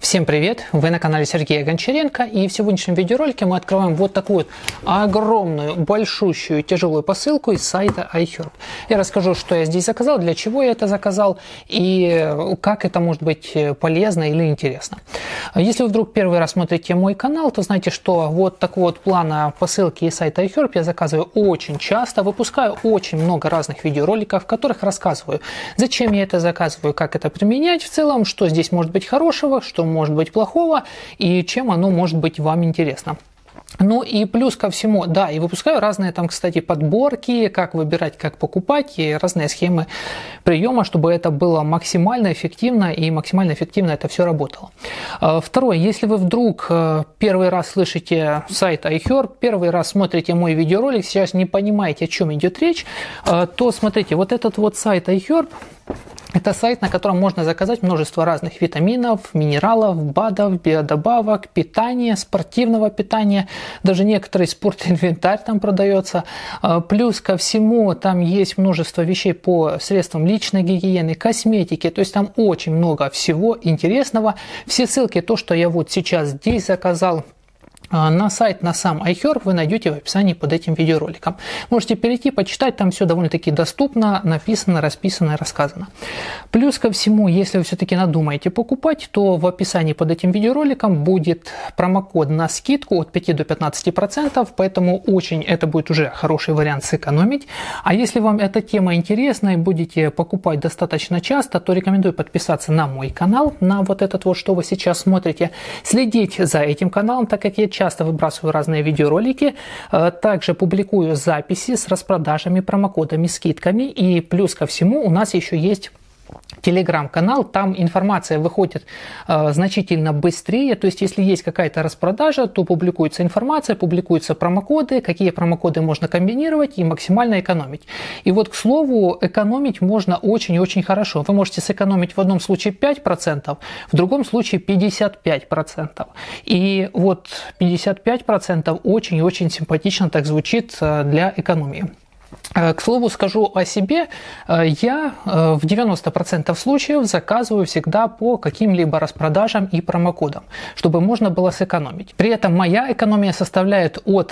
Всем привет! Вы на канале Сергея Гончаренко, и в сегодняшнем видеоролике мы открываем вот такую вот огромную, большущую, тяжелую посылку из сайта iHerb. Я расскажу, что я здесь заказал, для чего я это заказал и как это может быть полезно или интересно. Если вы вдруг первый раз смотрите мой канал, то знаете, что вот такого вот плана посылки из сайта iHerb я заказываю очень часто, выпускаю очень много разных видеороликов, в которых рассказываю, зачем я это заказываю, как это применять в целом, что здесь может быть хорошего, что может быть плохого и чем оно может быть вам интересно. Ну и плюс ко всему, да, и выпускаю разные там, кстати, подборки, как выбирать, как покупать, и разные схемы приема, чтобы это было максимально эффективно и максимально эффективно это все работало. Второе, если вы вдруг первый раз слышите сайт iHerb, первый раз смотрите мой видеоролик, сейчас не понимаете, о чем идет речь, то смотрите, вот этот вот сайт iHerb, это сайт, на котором можно заказать множество разных витаминов, минералов, БАДов, биодобавок, питания, спортивного питания. Даже некоторый спортинвентарь там продается. Плюс ко всему там есть множество вещей по средствам личной гигиены, косметики. То есть там очень много всего интересного. Все ссылки, то, что я вот сейчас здесь заказал, на сайт, на сам iHerb вы найдете в описании под этим видеороликом. Можете перейти, почитать, там все довольно-таки доступно, написано, расписано и рассказано. Плюс ко всему, если вы все-таки надумаете покупать, то в описании под этим видеороликом будет промокод на скидку от 5 до 15%, поэтому очень это будет уже хороший вариант сэкономить. А если вам эта тема интересна и будете покупать достаточно часто, то рекомендую подписаться на мой канал, на вот этот вот, что вы сейчас смотрите, следить за этим каналом, так как я часто выбрасываю разные видеоролики, также публикую записи с распродажами, промокодами, скидками, и плюс ко всему у нас еще есть телеграм-канал, там информация выходит значительно быстрее, то есть если есть какая-то распродажа, то публикуется информация, публикуются промокоды, какие промокоды можно комбинировать и максимально экономить. И вот, к слову, экономить можно очень-очень хорошо. Вы можете сэкономить в одном случае 5%, в другом случае 55%. И вот 55% очень-очень симпатично так звучит для экономии. К слову, скажу о себе, я в 90% случаев заказываю всегда по каким-либо распродажам и промокодам, чтобы можно было сэкономить. При этом моя экономия составляет от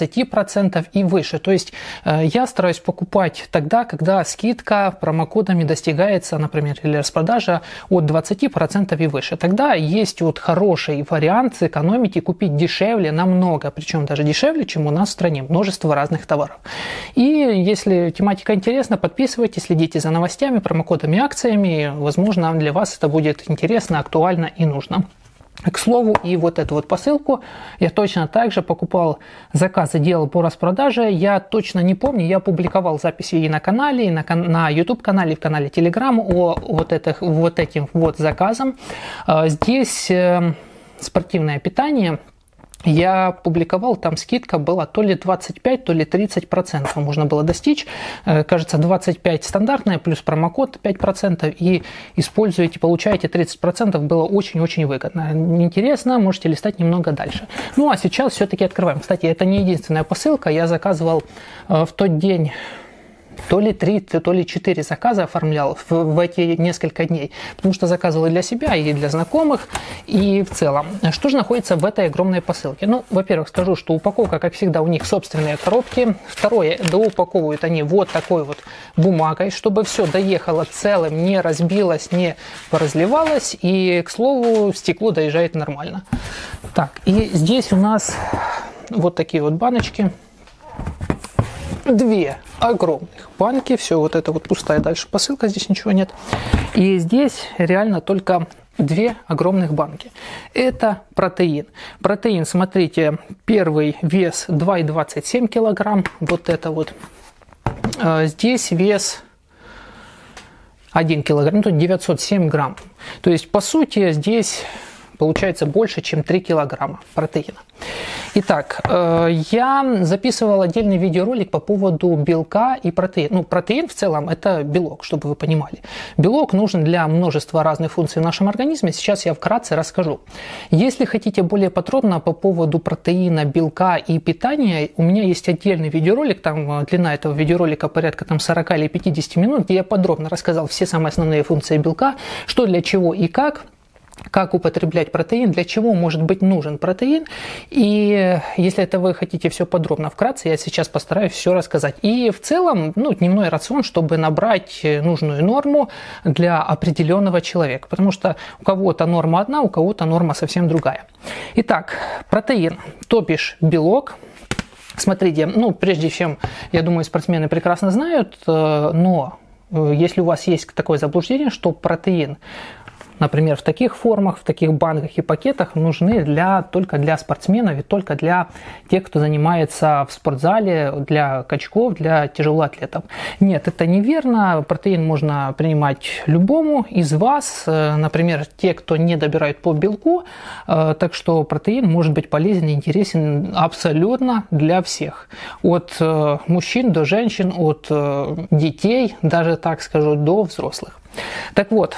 20% и выше. То есть я стараюсь покупать тогда, когда скидка промокодами достигается, например, или распродажа от 20% и выше. Тогда есть вот хороший вариант сэкономить и купить дешевле намного, причем даже дешевле, чем у нас в стране. Множество разных товаров. И если тематика интересна, подписывайтесь, следите за новостями, промокодами, акциями. Возможно, для вас это будет интересно, актуально и нужно. К слову, и вот эту вот посылку я точно так же покупал, заказы делал по распродаже. Я точно не помню, я публиковал записи и на канале, и на YouTube-канале, и в канале Telegram о вот этим вот заказам. Здесь спортивное питание. Я публиковал, там скидка была то ли 25, то ли 30% можно было достичь. Кажется, 25 стандартная, плюс промокод 5%, и используете, получаете 30%, было очень-очень выгодно. Интересно, можете листать немного дальше. Ну а сейчас все-таки открываем. Кстати, это не единственная посылка, я заказывал в тот день то ли 3, то ли 4 заказа оформлял в эти несколько дней, потому что заказывал и для себя, и для знакомых, и в целом. Что же находится в этой огромной посылке? Ну, во-первых, скажу, что упаковка, как всегда, у них собственные коробки. Второе, доупаковывают они вот такой вот бумагой, чтобы все доехало целым, не разбилось, не поразливалось, и, к слову, стекло доезжает нормально. Так, и здесь у нас вот такие вот баночки. Две огромных банки, все вот это вот пустая дальше посылка, здесь ничего нет. И здесь реально только две огромных банки. Это протеин. Протеин, смотрите, первый вес 2,27 килограмм, вот это вот. Здесь вес 1 килограмм, тут 907 грамм. То есть, по сути, здесь получается больше, чем 3 килограмма протеина. Итак, я записывал отдельный видеоролик по поводу белка и протеина. Ну, протеин в целом это белок, чтобы вы понимали. Белок нужен для множества разных функций в нашем организме. Сейчас я вкратце расскажу. Если хотите более подробно по поводу протеина, белка и питания, у меня есть отдельный видеоролик, там длина этого видеоролика порядка 40 или 50 минут, где я подробно рассказал все самые основные функции белка, что для чего и как. как употреблять протеин, для чего может быть нужен протеин. И если это вы хотите все подробно, вкратце, я сейчас постараюсь все рассказать. И в целом, дневной рацион, чтобы набрать нужную норму для определенного человека. Потому что у кого-то норма одна, у кого-то норма совсем другая. Итак, протеин, то бишь белок. Смотрите, прежде чем, я думаю, спортсмены прекрасно знают, но если у вас есть такое заблуждение, что протеин, например, в таких формах, в таких банках и пакетах нужны только для спортсменов и только для тех, кто занимается в спортзале, для качков, для тяжелоатлетов. Нет, это неверно. Протеин можно принимать любому из вас, например, те, кто не добирают по белку. Так что протеин может быть полезен и интересен абсолютно для всех. От мужчин до женщин, от детей, даже так скажу, до взрослых. Так вот,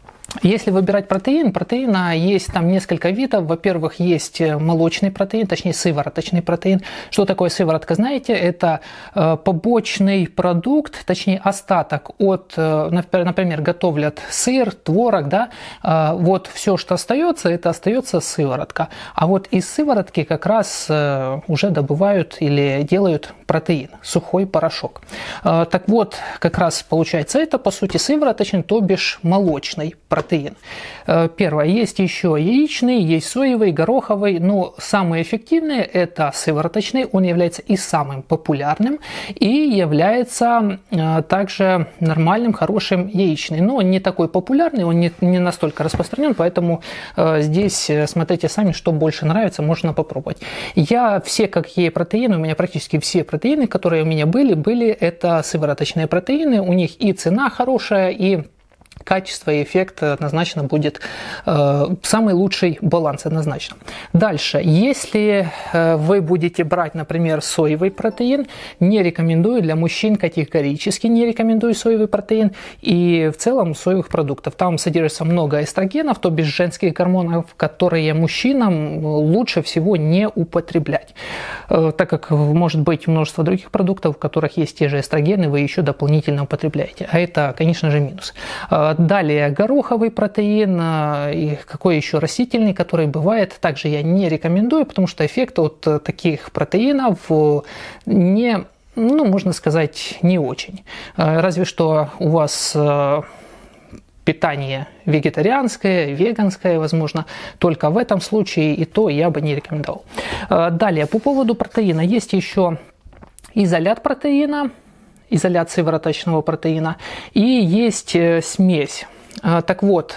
если выбирать протеина есть там несколько видов. Во-первых, есть молочный протеин, точнее сывороточный протеин. Что такое сыворотка, знаете? Это побочный продукт, точнее остаток от, например, готовят сыр, творог, да? Вот все, что остается, это остается сыворотка. А вот из сыворотки как раз уже добывают или делают протеин, сухой порошок. Так вот, как раз получается это, по сути, сывороточный, то бишь молочный протеин. Первое, есть еще яичный, есть соевый, гороховый, но самый эффективный это сывороточный, он является и самым популярным, и является также нормальным, хорошим яичный, но он не такой популярный, он не настолько распространен, поэтому здесь смотрите сами, что больше нравится, можно попробовать. Я все какие протеины, у меня практически все протеины, которые у меня были это сывороточные протеины, у них и цена хорошая, и качество и эффект однозначно будет самый лучший баланс однозначно. Дальше, если вы будете брать, например, соевый протеин, не рекомендую, для мужчин категорически не рекомендую соевый протеин и в целом соевых продуктов. Там содержится много эстрогенов, то бишь женских гормонов, которые мужчинам лучше всего не употреблять, так как может быть множество других продуктов, в которых есть те же эстрогены, вы еще дополнительно употребляете, а это, конечно же, минус. Далее гороховый протеин и какой еще растительный, который бывает, также я не рекомендую, потому что эффект от таких протеинов не, можно сказать, не очень. Разве что у вас питание вегетарианское, веганское, возможно, только в этом случае, и то я бы не рекомендовал. Далее, по поводу протеина, есть еще изолят протеина, изолят сывороточного протеина, и есть смесь. Так вот,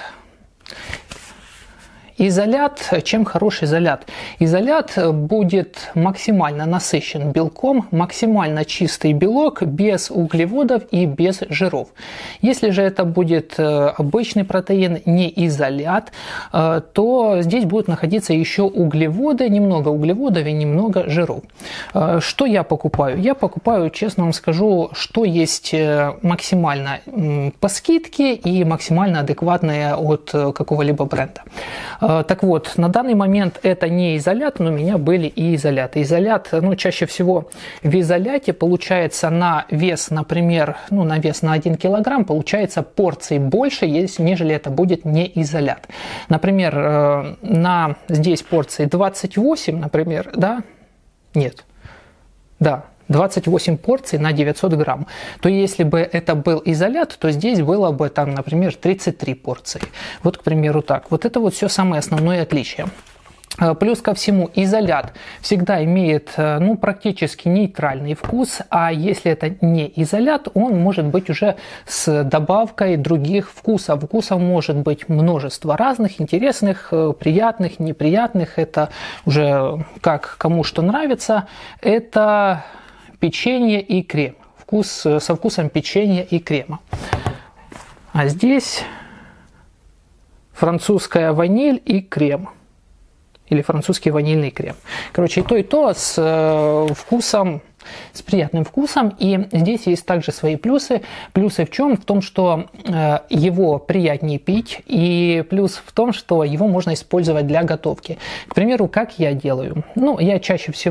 изолят, чем хорош изолят? Изолят будет максимально насыщен белком, максимально чистый белок, без углеводов и без жиров. Если же это будет обычный протеин, не изолят, то здесь будут находиться еще углеводы, немного углеводов и немного жиров. Что я покупаю? Я покупаю, честно вам скажу, что есть максимально по скидке и максимально адекватное от какого-либо бренда. Так вот, на данный момент это не изолят, но у меня были и изоляты. Изолят, чаще всего в изоляте получается на вес, например, на вес на 1 килограмм, получается порций больше, нежели это будет не изолят. Например, на здесь порции 28, например, да? Нет. Да. 28 порций на 900 грамм, то если бы это был изолят, то здесь было бы там, например, 33 порции. Вот, к примеру, так. Вот это вот все самое основное отличие. Плюс ко всему, изолят всегда имеет практически нейтральный вкус, а если это не изолят, он может быть уже с добавкой других вкусов. Вкусов может быть множество разных, интересных, приятных, неприятных. Это уже как кому что нравится. Это печенье и крем. Со вкусом печенья и крема. А здесь французская ваниль и крем. Или французский ванильный крем. Короче, и то с вкусом, с приятным вкусом. И здесь есть также свои плюсы. Плюсы в чем? В том, что его приятнее пить. И плюс в том, что его можно использовать для готовки. К примеру, как я делаю? Я чаще всего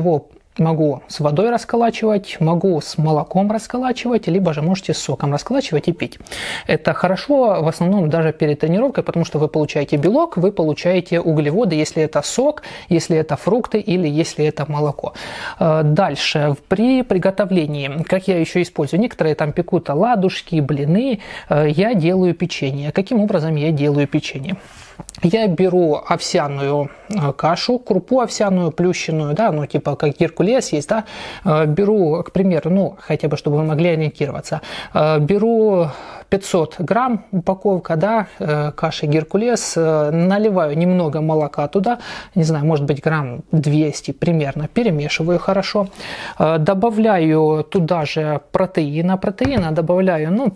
Могу с водой расколачивать, могу с молоком расколачивать, либо же можете с соком расколачивать и пить. Это хорошо в основном даже перед тренировкой, потому что вы получаете белок, вы получаете углеводы, если это сок, если это фрукты или если это молоко. Дальше, при приготовлении, как я еще использую, некоторые там пекут оладушки, блины, я делаю печенье. Каким образом я делаю печенье? Я беру овсяную кашу, крупу овсяную, плющенную, да, ну типа как Геркулес есть, да, беру, к примеру, ну хотя бы, чтобы вы могли ориентироваться, беру 500 грамм упаковка, да, каши Геркулес, наливаю немного молока туда, не знаю, может быть грамм 200 примерно, перемешиваю хорошо, добавляю туда же протеина добавляю, ну,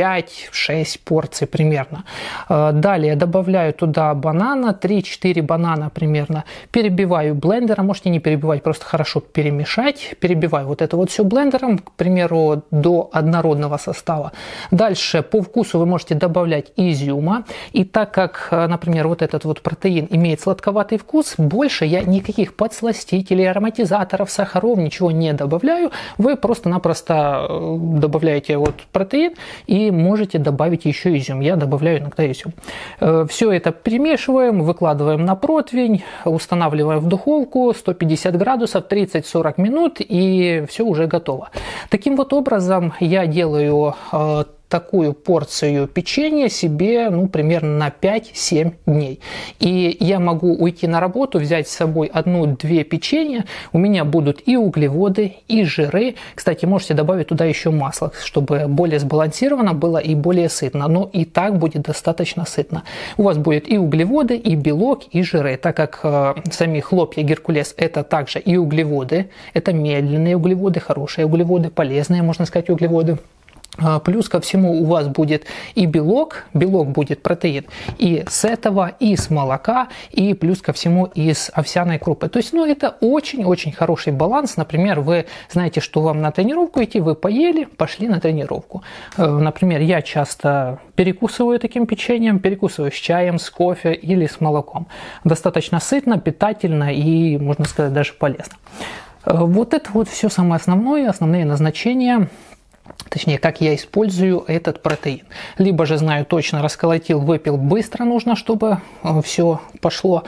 5-6 порций примерно. Далее добавляю туда банана, 3-4 банана примерно. Перебиваю блендером, можете не перебивать, просто хорошо перемешать. Перебиваю вот это вот все блендером, к примеру, до однородного состава. Дальше по вкусу вы можете добавлять изюма. И так как, например, вот этот вот протеин имеет сладковатый вкус, больше я никаких подсластителей, ароматизаторов, сахаров, ничего не добавляю. Вы просто-напросто добавляете вот протеин и можете добавить еще изюм. Я добавляю иногда изюм. Все это перемешиваем, выкладываем на противень, устанавливаем в духовку 150 градусов 30-40 минут, и все уже готово. Таким вот образом я делаю такую порцию печенья себе, ну, примерно на 5-7 дней. И я могу уйти на работу, взять с собой 1-2 печенья. У меня будут и углеводы, и жиры. Кстати, можете добавить туда еще масло, чтобы более сбалансировано было и более сытно. Но и так будет достаточно сытно. У вас будет и углеводы, и белок, и жиры. Так как сами хлопья Геркулес это также и углеводы. Это медленные углеводы, хорошие углеводы, полезные, можно сказать, углеводы. Плюс ко всему у вас будет и белок будет протеин и с этого, и с молока, и плюс ко всему из овсяной крупы. То есть, ну, это очень-очень хороший баланс. Например, вы знаете, что вам на тренировку идти, вы поели, пошли на тренировку. Например, я часто перекусываю таким печеньем, перекусываю с чаем, с кофе или с молоком. Достаточно сытно, питательно и, можно сказать, даже полезно. Вот это вот все самое основное, основные назначения. Точнее, как я использую этот протеин. Либо же знаю точно, расколотил, выпил, быстро нужно, чтобы все пошло.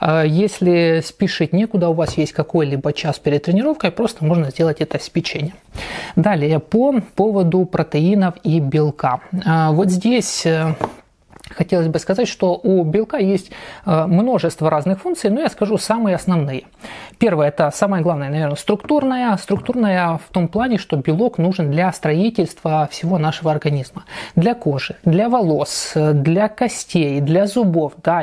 Если спешить некуда, у вас есть какой-либо час перед тренировкой, просто можно сделать это с печеньем. Далее, по поводу протеинов и белка. Вот здесь хотелось бы сказать, что у белка есть множество разных функций, но я скажу самые основные. Первое, это самое главное, наверное, структурная. Структурная в том плане, что белок нужен для строительства всего нашего организма. Для кожи, для волос, для костей, для зубов. Да,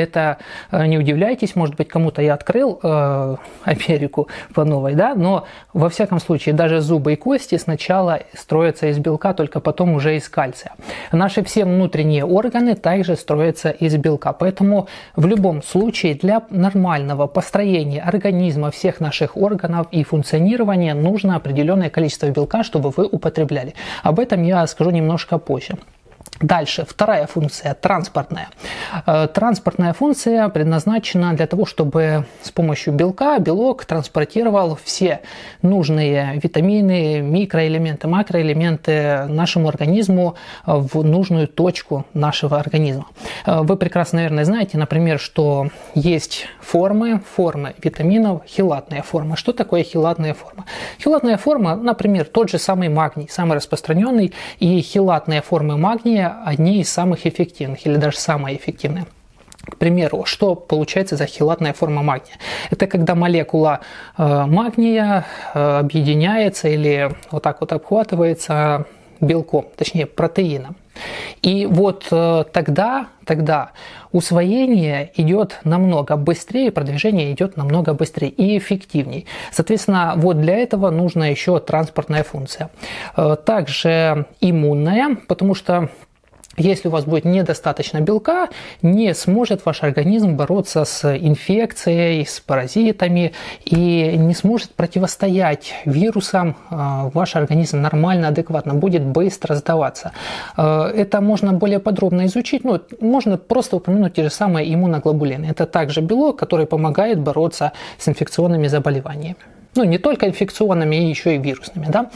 не удивляйтесь, может быть, кому-то я открыл Америку по новой, да, но во всяком случае даже зубы и кости сначала строятся из белка, только потом уже из кальция. Наши все внутренние органы также строятся из белка. Поэтому в любом случае для нормального построения организма, всех наших органов и функционирования нужно определенное количество белка, чтобы вы употребляли. Об этом я скажу немножко позже. Дальше, вторая функция, транспортная. Транспортная функция предназначена для того, чтобы с помощью белка белок транспортировал все нужные витамины, микроэлементы, макроэлементы нашему организму в нужную точку нашего организма. Вы прекрасно, наверное, знаете, например, что есть формы витаминов, хелатная форма. Что такое хелатная форма? Хелатная форма, например, тот же самый магний, самый распространенный, и хелатные формы магния одни из самых эффективных или даже самые эффективные. К примеру, что получается за хелатная форма магния? Это когда молекула магния объединяется или вот так вот обхватывается белком, точнее протеином. И вот тогда усвоение идет намного быстрее, продвижение идет намного быстрее и эффективнее. Соответственно, вот для этого нужна еще транспортная функция. Также иммунная, потому что если у вас будет недостаточно белка, не сможет ваш организм бороться с инфекцией, с паразитами и не сможет противостоять вирусам. Ваш организм нормально, адекватно будет быстро сдаваться. Это можно более подробно изучить. Ну, можно просто упомянуть те же самые иммуноглобулины. Это также белок, который помогает бороться с инфекционными заболеваниями. Ну, не только инфекционными, и еще и вирусными. Да?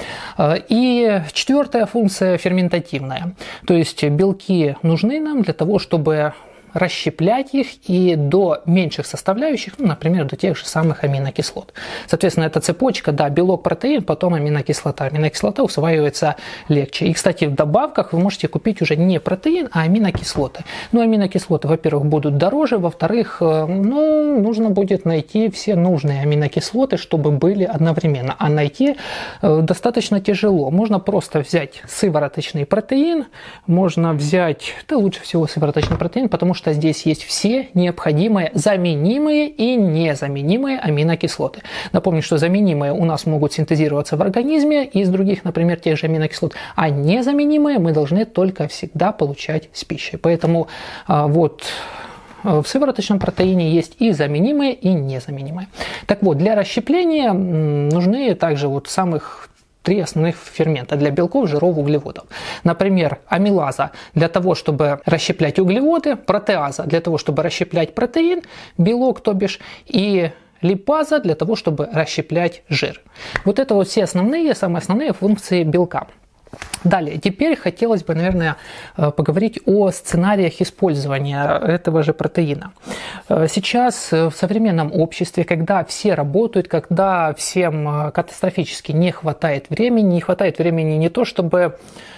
И четвертая функция ферментативная. То есть белки нужны нам для того, чтобы расщеплять их и до меньших составляющих, ну, например, до тех же самых аминокислот. Соответственно, это цепочка, да, белок, протеин, потом аминокислота. Аминокислота усваивается легче. И, кстати, в добавках вы можете купить уже не протеин, а аминокислоты. Ну, аминокислоты, во-первых, будут дороже, во-вторых, ну, нужно будет найти все нужные аминокислоты, чтобы были одновременно. А найти достаточно тяжело. Можно просто взять сывороточный протеин, можно взять, да, лучше всего сывороточный протеин, потому что здесь есть все необходимые заменимые и незаменимые аминокислоты. Напомню, что заменимые у нас могут синтезироваться в организме из других, например, тех же аминокислот, а незаменимые мы должны только всегда получать с пищей. Поэтому вот в сывороточном протеине есть и заменимые, и незаменимые. Так вот, для расщепления нужны также вот самых 3 основных фермента для белков, жиров, углеводов. Например, амилаза для того, чтобы расщеплять углеводы, протеаза для того, чтобы расщеплять протеин, белок, то бишь, и липаза для того, чтобы расщеплять жир. Вот это вот все основные, самые основные функции белка. Далее, теперь хотелось бы, наверное, поговорить о сценариях использования этого же протеина. Сейчас в современном обществе, когда все работают, когда всем катастрофически не хватает времени не то чтобы,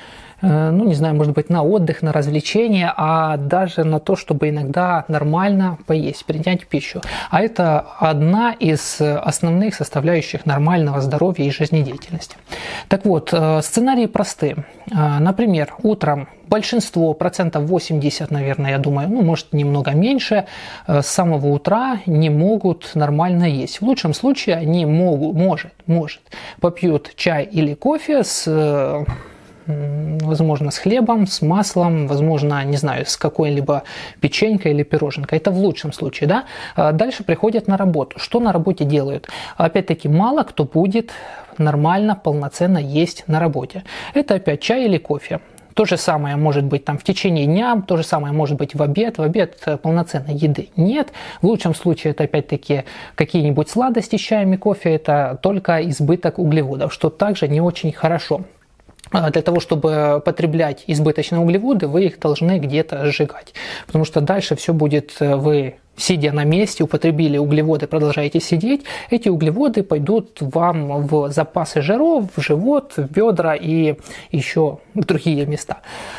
ну, не знаю, может быть, на отдых, на развлечения, а даже на то, чтобы иногда нормально поесть, принять пищу. А это одна из основных составляющих нормального здоровья и жизнедеятельности. Так вот, сценарии просты. Например, утром большинство, процентов 80, наверное, я думаю, ну, может, немного меньше, с самого утра не могут нормально есть. В лучшем случае они может, попьют чай или кофе с, возможно, с хлебом, с маслом, возможно, не знаю, с какой-либо печенькой или пироженкой. Это в лучшем случае, да. Дальше приходят на работу. Что на работе делают? Опять-таки, мало кто будет нормально, полноценно есть на работе. Это опять чай или кофе. То же самое может быть там в течение дня, то же самое может быть в обед. В обед полноценной еды нет. В лучшем случае это опять-таки какие-нибудь сладости с чаем и кофе. Это только избыток углеводов, что также не очень хорошо. Для того, чтобы потреблять избыточные углеводы, вы их должны где-то сжигать. Потому что дальше все будет, вы, сидя на месте, употребили углеводы, продолжаете сидеть, эти углеводы пойдут вам в запасы жиров, в живот, в бедра и еще в другие места.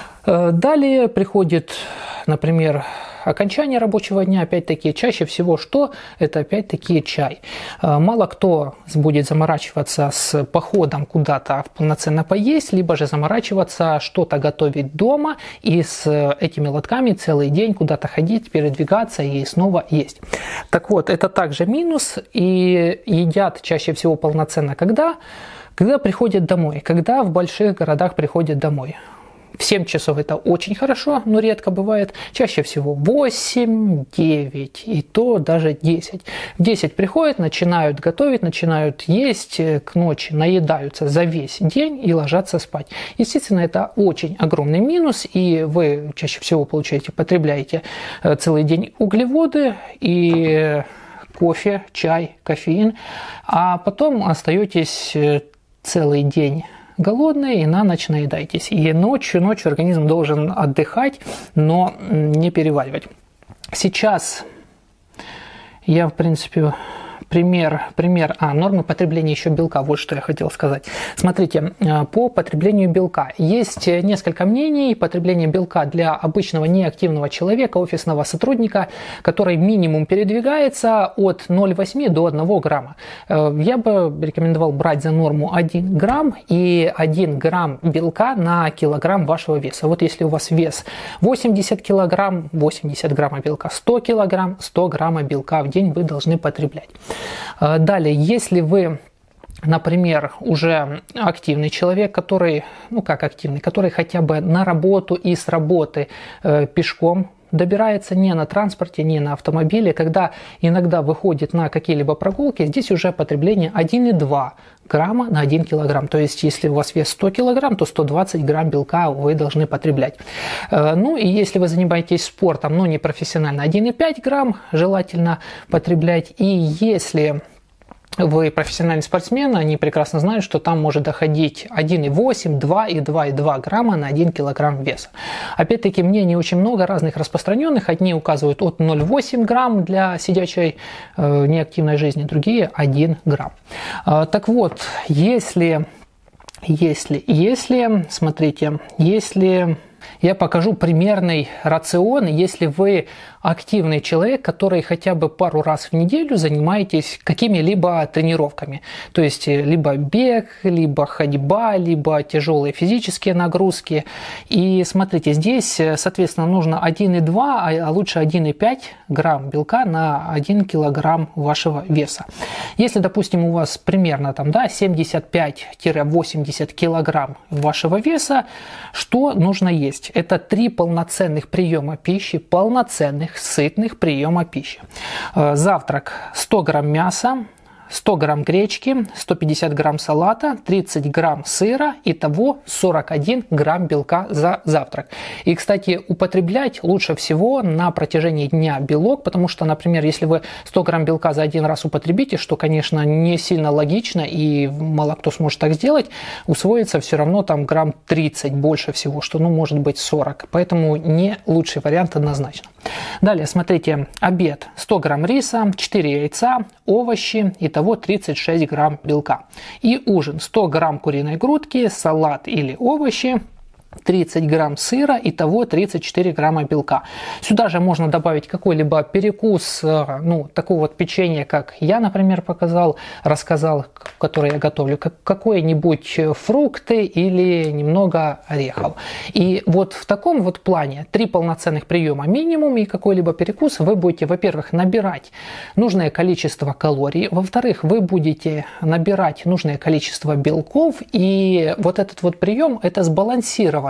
Далее приходит, например, окончание рабочего дня, опять-таки, чаще всего что? Это опять-таки чай. Мало кто будет заморачиваться с походом куда-то полноценно поесть, либо же заморачиваться что-то готовить дома и с этими лотками целый день куда-то ходить, передвигаться и снова есть. Так вот, это также минус, и едят чаще всего полноценно когда приходят домой, когда в больших городах приходят домой. В 7 часов это очень хорошо, но редко бывает. Чаще всего 8, 9 и то даже 10. В 10 приходят, начинают готовить, начинают есть, к ночи наедаются за весь день и ложатся спать. Естественно, это очень огромный минус, и вы чаще всего потребляете целый день углеводы и кофе, чай, кофеин, а потом остаетесь целый день голодные и на ночь наедаетесь. И ночью организм должен отдыхать, но не переваривать. Сейчас я, в принципе, нормы потребления еще белка. Вот что я хотел сказать. Смотрите, по потреблению белка. Есть несколько мнений. Потребление белка для обычного неактивного человека, офисного сотрудника, который минимум передвигается от 0,8 до 1 грамма. Я бы рекомендовал брать за норму 1 грамм и 1 грамм белка на килограмм вашего веса. Вот если у вас вес 80 килограмм, 80 грамма белка, 100 килограмм, 100 грамма белка в день вы должны потреблять. Далее, если вы, например, уже активный человек, который хотя бы на работу и с работы пешком добирается, не на транспорте, не на автомобиле, когда иногда выходит на какие-либо прогулки, здесь уже потребление 1,2 грамма на 1 килограмм. То есть, если у вас вес 100 килограмм, то 120 грамм белка вы должны потреблять. Ну и если вы занимаетесь спортом, но не профессионально, 1,5 грамм желательно потреблять. И если вы профессиональный спортсмен, они прекрасно знают, что там может доходить 1,8, 2 и 2,2 грамма на 1 килограмм веса. Опять-таки, мнений очень много разных распространенных. Одни указывают от 0,8 грамм для сидячей неактивной жизни, другие 1 грамм. Так вот, если, смотрите, если я покажу примерный рацион, если вы активный человек, который хотя бы пару раз в неделю занимаетесь какими-либо тренировками. То есть либо бег, либо ходьба, либо тяжелые физические нагрузки. И смотрите, здесь, соответственно, нужно 1,2, а лучше 1,5 грамм белка на 1 килограмм вашего веса. Если, допустим, у вас примерно там, да, 75-80 килограмм вашего веса, что нужно есть? Это 3 полноценных приема пищи, полноценных, сытных приема пищи. Завтрак: 100 грамм мяса, 100 грамм гречки, 150 грамм салата, 30 грамм сыра, итого 41 грамм белка за завтрак. И, кстати, употреблять лучше всего на протяжении дня белок, потому что, например, если вы 100 грамм белка за один раз употребите, что, конечно, не сильно логично и мало кто сможет так сделать, усвоится все равно там грамм 30 больше всего, что, ну, может быть 40. Поэтому не лучший вариант однозначно. Далее, смотрите, обед: 100 грамм риса, 4 яйца, овощи, итого 36 грамм белка. И ужин: 100 грамм куриной грудки, салат или овощи, 30 грамм сыра, итого 34 грамма белка. Сюда же можно добавить какой-либо перекус, ну, такого вот печенья, как я, например, рассказал, которое я готовлю, какие-нибудь фрукты или немного орехов. И вот в таком вот плане 3 полноценных приема минимум и какой-либо перекус вы будете, во-первых, набирать нужное количество калорий, во-вторых, вы будете набирать нужное количество белков, и вот этот вот прием, это сбалансированный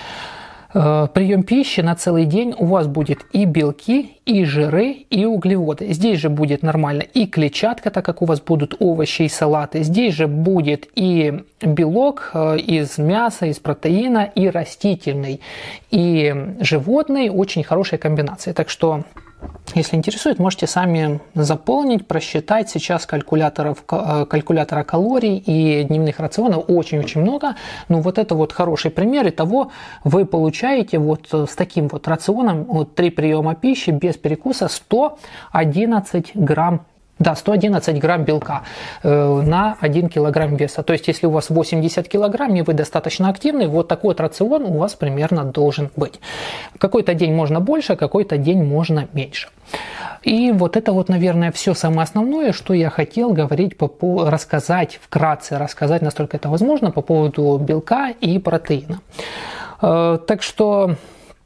прием пищи на целый день. У вас будет и белки, и жиры, и углеводы. Здесь же будет нормально и клетчатка, так как у вас будут овощи и салаты. Здесь же будет и белок из мяса, из протеина, и растительный, и животный. Очень хорошая комбинация. Так что, если интересует, можете сами заполнить, просчитать. Сейчас калькулятора калорий и дневных рационов очень-очень много. Но вот это вот хороший пример. Итого вы получаете вот с таким вот рационом, вот 3 приема пищи без перекуса, 111 грамм. Да, 111 грамм белка на 1 килограмм веса. То есть, если у вас 80 килограмм и вы достаточно активный, вот такой вот рацион у вас примерно должен быть. Какой-то день можно больше, какой-то день можно меньше. И вот это вот, наверное, все самое основное, что я хотел говорить, рассказать, вкратце рассказать, насколько это возможно, по поводу белка и протеина. Так что...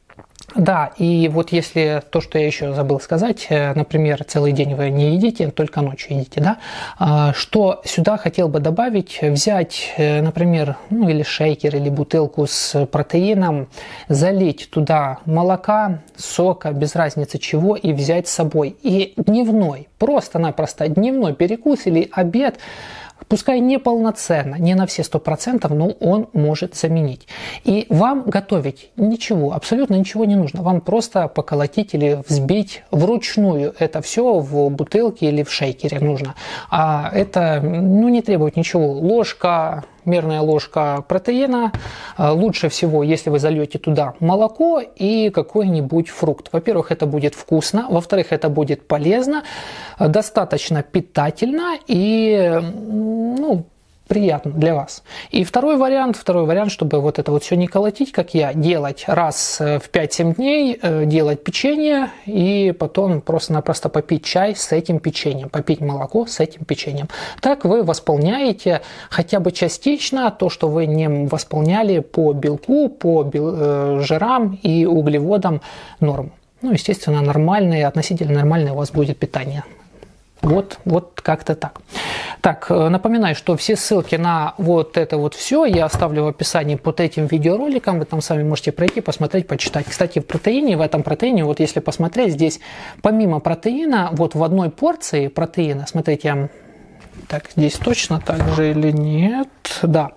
Да, и вот если то, что я еще забыл сказать, например, целый день вы не едите, только ночью едите, да, что сюда хотел бы добавить, взять, например, ну или шейкер, или бутылку с протеином, залить туда молока, сока, без разницы чего, и взять с собой. И дневной, просто-напросто дневной перекус или обед, пускай не полноценно, не на все 100%, но он может заменить. И вам готовить ничего, абсолютно ничего не нужно. Вам просто поколотить или взбить вручную это все в бутылке или в шейкере нужно. А это, ну, не требует ничего. Мерная ложка протеина. Лучше всего, если вы зальете туда молоко и какой-нибудь фрукт. Во-первых, это будет вкусно. Во-вторых, это будет полезно, достаточно питательно и, ну, приятно для вас. И второй вариант, чтобы вот это вот все не колотить, как я, делать раз в 5-7 дней, делать печенье и потом просто-напросто попить чай с этим печеньем, попить молоко с этим печеньем. Так вы восполняете хотя бы частично то, что вы не восполняли по белку, по жирам и углеводам норму. Ну, естественно, относительно нормальное у вас будет питание. Вот как-то так. Так, напоминаю, что все ссылки на вот это вот все я оставлю в описании под этим видеороликом. Вы там сами можете пройти, посмотреть, почитать. Кстати, в этом протеине, вот если посмотреть, здесь помимо протеина, вот в одной порции протеина, смотрите, так, здесь точно так же или нет? Да.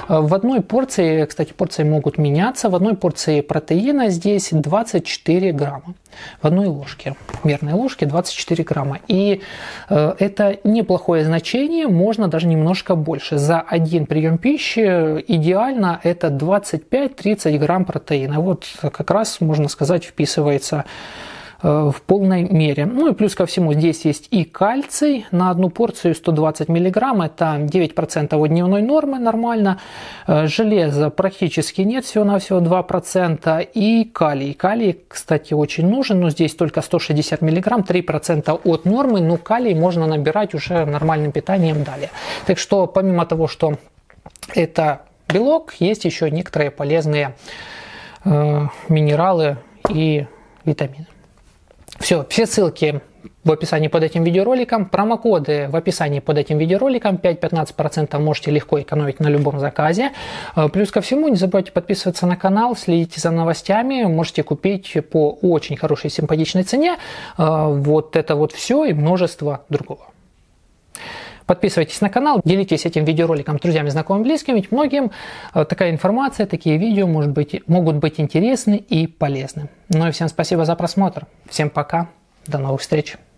В одной порции, кстати, порции могут меняться, в одной порции протеина здесь 24 грамма. В одной ложке, мерной ложке 24 грамма. И это неплохое значение, можно даже немножко больше. За один прием пищи идеально это 25-30 грамм протеина. Вот как раз, можно сказать, вписывается в полной мере. Ну и плюс ко всему здесь есть и кальций. На одну порцию 120 миллиграмм, это 9% от дневной нормы, нормально. Железа практически нет, всего-навсего 2%. И калий. Калий, кстати, очень нужен, но здесь только 160 миллиграмм, 3% от нормы, но калий можно набирать уже нормальным питанием далее. Так что помимо того, что это белок, есть еще некоторые полезные минералы и витамины. Все ссылки в описании под этим видеороликом, промокоды в описании под этим видеороликом, 5-15% можете легко экономить на любом заказе. Плюс ко всему не забывайте подписываться на канал, следите за новостями, можете купить по очень хорошей симпатичной цене вот это вот все и множество другого. Подписывайтесь на канал, делитесь этим видеороликом с друзьями, знакомыми, близкими, ведь многим такая информация, такие видео могут быть интересны и полезны. Ну и всем спасибо за просмотр. Всем пока, до новых встреч.